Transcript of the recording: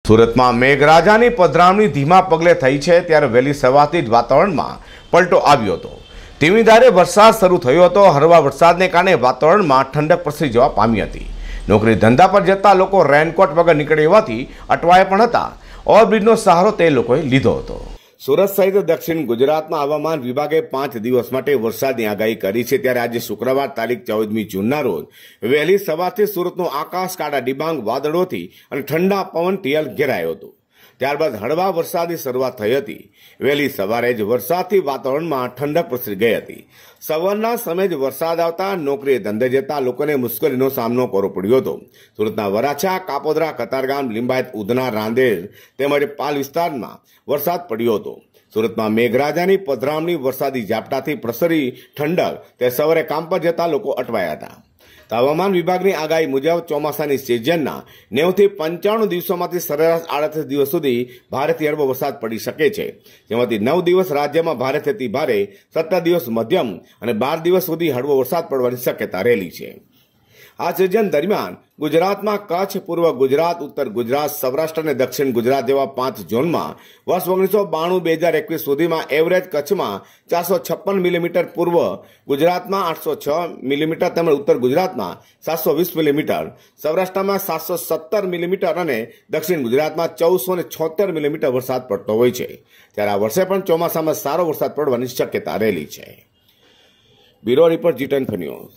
સુરતમાં મેઘરાજાની પધરામણી ધીમા પગલે થઈ છે ત્યારે વહેલી સવારથી જ વાતાવરણમાં પલટો આવ્યો હતો। ધીમી ધારે વરસાદ શરૂ થયો હતો। હળવા વરસાદને કારણે વાતાવરણમાં ઠંડક પ્રસરી જવા પામી હતી। નોકરી ધંધા પર જતા લોકો રેનકોટ વગર નીકળે હોવાથી અટવાયા પણ હતા। ઓવરબ્રિજનો સહારો તે લોકોએ લીધો હતો। સુરત સહિત દક્ષિણ ગુજરાતમાં હવામાન વિભાગે 5 દિવસ માટે વરસાદની આગાહી કરી છે ત્યારે આજે શુક્રવાર તારીખ 14મી જૂનના રોજ વહેલી સવારથી સુરતનું આકાશ કાળા ડિબાંગ વાદળોથી અને ઠંડા પવનથી ઘેરાયો હતો। ત્યારબાદ હળવા વરસાદની શરૂઆત થઈ હતી। વહેલી સવારે જ વરસાદથી વાતાવરણમાં ઠંડક પ્રસરી ગઈ હતી। સવારના સમયે જ વરસાદ આવતા નોકરીએ ધંધે જતા લોકોને મુશ્કેલીનો સામનો કરવો પડ્યો હતો। સુરતના વરાછા, કાપોદ્રા, કતારગામ, લિંબાયત, ઉધના, રાંદેર તેમજ પાલ વિસ્તારમાં વરસાદ પડ્યો હતો। સુરતમાં મેઘરાજાની પધરામણી વરસાદી ઝાપટાથી પ્રસરી ઠંડક તે સવારે કામ પર જતા લોકો અટવાયા હતા। હવામાન વિભાગની આગાહી મુજબ ચોમાસાની સિઝનના 90 થી 95 દિવસોમાંથી સરેરાશ 38 દિવસ સુધી ભારેથી હળવો વરસાદ પડી શકે છે, જેમાંથી 9 દિવસ રાજ્યમાં ભારેથી ભારે, 17 દિવસ મધ્યમ અને 12 દિવસ સુધી હળવો વરસાદ પડવાની શક્યતા રહેલી છે। આ સિઝન દરમિયાન ગુજરાતમાં કચ્છ, પૂર્વ ગુજરાત, ઉત્તર ગુજરાત, સૌરાષ્ટ્ર અને દક્ષિણ ગુજરાત જેવા 5 ઝોનમાં વર્ષ 1992-2021 સુધીમાં એવરેજ કચ્છમાં 456 મિલીમીટર, પૂર્વ ગુજરાતમાં 806 મિલીમીટર તેમજ ઉત્તર ગુજરાતમાં 720 મિલીમીટર, સૌરાષ્ટ્રમાં 717 મિલીમીટર અને દક્ષિણ ગુજરાતમાં 1476 મિલીમીટર વરસાદ પડતો હોય છે। ત્યારે આ વર્ષે પણ ચોમાસામાં સારો વરસાદ પડવાની શક્યતા રહેલી છે। Bureau report, G10 news.